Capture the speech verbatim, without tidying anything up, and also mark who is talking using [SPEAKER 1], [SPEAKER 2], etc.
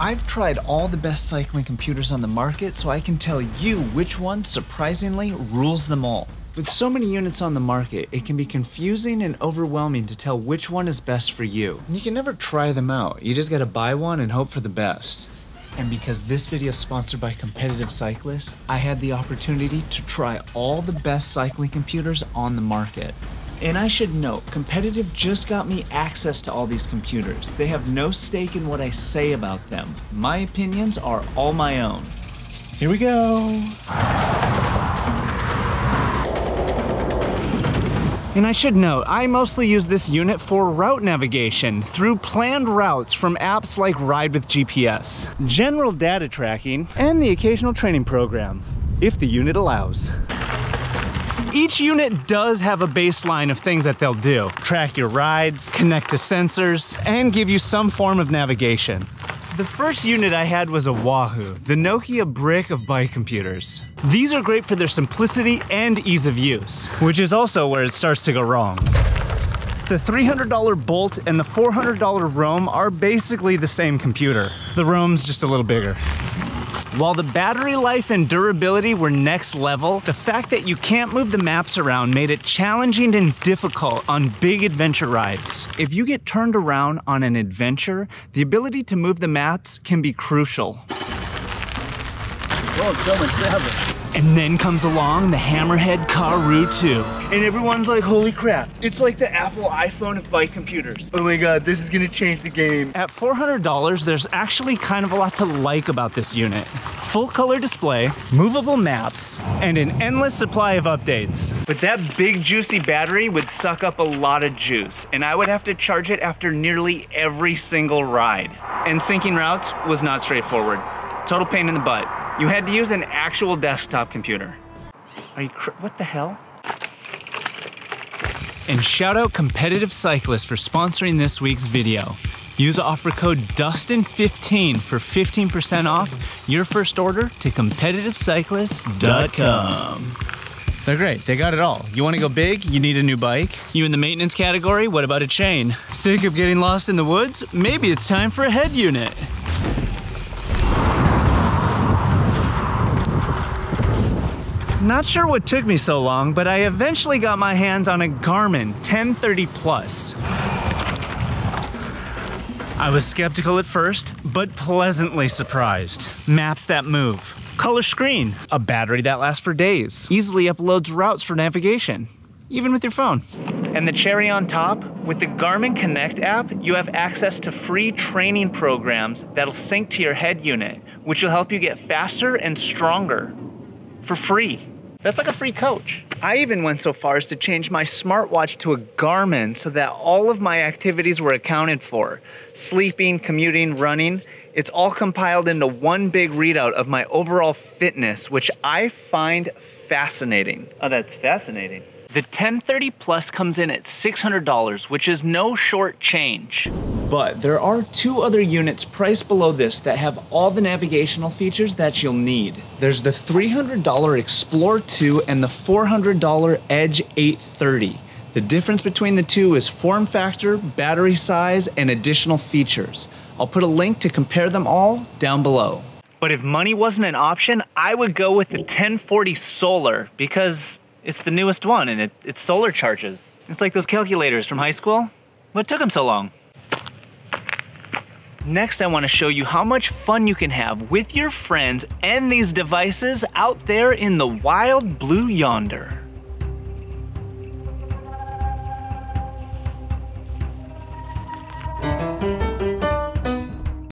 [SPEAKER 1] I've tried all the best cycling computers on the market, so I can tell you which one, surprisingly, rules them all. With so many units on the market, it can be confusing and overwhelming to tell which one is best for you. And you can never try them out. You just gotta buy one and hope for the best. And because this video is sponsored by Competitive Cyclist, I had the opportunity to try all the best cycling computers on the market. And I should note, Competitive just got me access to all these computers. They have no stake in what I say about them. My opinions are all my own. Here we go. And I should note, I mostly use this unit for route navigation through planned routes from apps like Ride with G P S, general data tracking, and the occasional training program, if the unit allows. Each unit does have a baseline of things that they'll do. Track your rides, connect to sensors, and give you some form of navigation. The first unit I had was a Wahoo, the Nokia brick of bike computers. These are great for their simplicity and ease of use, which is also where it starts to go wrong. The three hundred dollar Bolt and the four hundred dollar Roam are basically the same computer. The Roam's just a little bigger. While the battery life and durability were next level, the fact that you can't move the maps around made it challenging and difficult on big adventure rides. If you get turned around on an adventure, the ability to move the maps can be crucial.
[SPEAKER 2] Oh, so much travel.
[SPEAKER 1] And then comes along the Hammerhead Karoo two. And everyone's like, holy crap, it's like the Apple iPhone of bike computers.
[SPEAKER 2] Oh my god, this is gonna change the game.
[SPEAKER 1] At four hundred dollars, there's actually kind of a lot to like about this unit. Full color display, movable maps, and an endless supply of updates. But that big juicy battery would suck up a lot of juice, and I would have to charge it after nearly every single ride. And syncing routes was not straightforward. Total pain in the butt. You had to use an actual desktop computer. Are you cr- what the hell? And shout out Competitive Cyclist for sponsoring this week's video. Use offer code Dustin fifteen for fifteen percent off your first order to competitive cyclist dot com. They're great, they got it all. You wanna go big? You need a new bike? You in the maintenance category? What about a chain? Sick of getting lost in the woods? Maybe it's time for a head unit. Not sure what took me so long, but I eventually got my hands on a Garmin ten thirty plus. I was skeptical at first, but pleasantly surprised. Maps that move, color screen, a battery that lasts for days, easily uploads routes for navigation, even with your phone. And the cherry on top, with the Garmin Connect app, you have access to free training programs that'll sync to your head unit, which will help you get faster and stronger for free. That's like a free coach. I even went so far as to change my smartwatch to a Garmin so that all of my activities were accounted for. Sleeping, commuting, running, it's all compiled into one big readout of my overall fitness, which I find fascinating. Oh, that's fascinating. The ten thirty plus comes in at six hundred dollars, which is no short change. But there are two other units priced below this that have all the navigational features that you'll need. There's the three hundred dollar Explore two and the four hundred dollar Edge eight thirty. The difference between the two is form factor, battery size, and additional features. I'll put a link to compare them all down below. But if money wasn't an option, I would go with the ten forty Solar because it's the newest one and it, it solar charges. It's like those calculators from high school. What took them so long? Next, I want to show you how much fun you can have with your friends and these devices out there in the wild blue yonder.